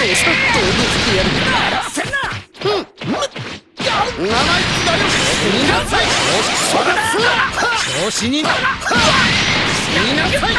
うした動物ってやるからせんな。生意気だよ。見なさい。調子に。見なさい。